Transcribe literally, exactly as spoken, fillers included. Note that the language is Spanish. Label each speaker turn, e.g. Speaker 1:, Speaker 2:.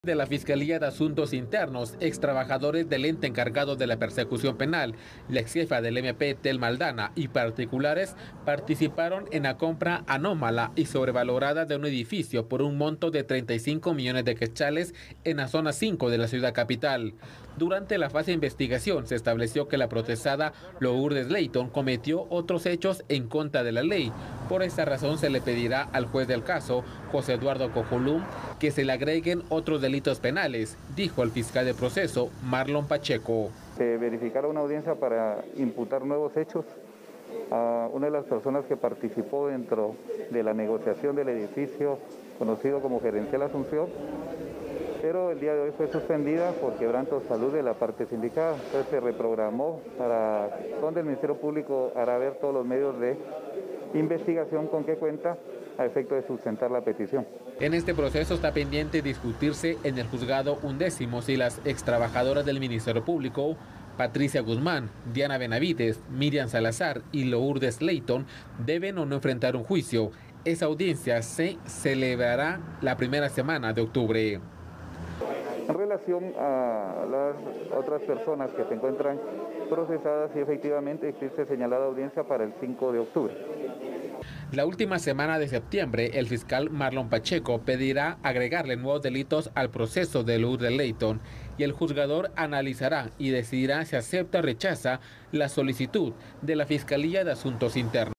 Speaker 1: De la Fiscalía de Asuntos Internos, ex trabajadores del ente encargado de la persecución penal, la ex jefa del M P Tel Maldana y particulares participaron en la compra anómala y sobrevalorada de un edificio por un monto de treinta y cinco millones de quetzales en la zona cinco de la ciudad capital. Durante la fase de investigación se estableció que la procesada Lourdes Leyton cometió otros hechos en contra de la ley. Por esta razón se le pedirá al juez del caso, José Eduardo Cojolum, que se le agreguen otros delitos penales, dijo el fiscal de proceso, Marlon Pacheco.
Speaker 2: Se verificará una audiencia para imputar nuevos hechos a una de las personas que participó dentro de la negociación del edificio conocido como Gerencial Asunción, pero el día de hoy fue suspendida por quebranto de salud de la parte sindicada. Entonces se reprogramó para donde el Ministerio Público hará ver todos los medios de investigación con que cuenta a efecto de sustentar la petición.
Speaker 1: En este proceso está pendiente discutirse en el juzgado undécimo si las ex trabajadoras del Ministerio Público, Patricia Guzmán, Diana Benavides, Miriam Salazar y Lourdes Leyton, deben o no enfrentar un juicio. Esa audiencia se celebrará la primera semana de octubre.
Speaker 2: En relación a las otras personas que se encuentran procesadas, y efectivamente existe señalada audiencia para el cinco de octubre.
Speaker 1: La última semana de septiembre, el fiscal Marlon Pacheco pedirá agregarle nuevos delitos al proceso de Lourdes Leyton y el juzgador analizará y decidirá si acepta o rechaza la solicitud de la Fiscalía de Asuntos Internos.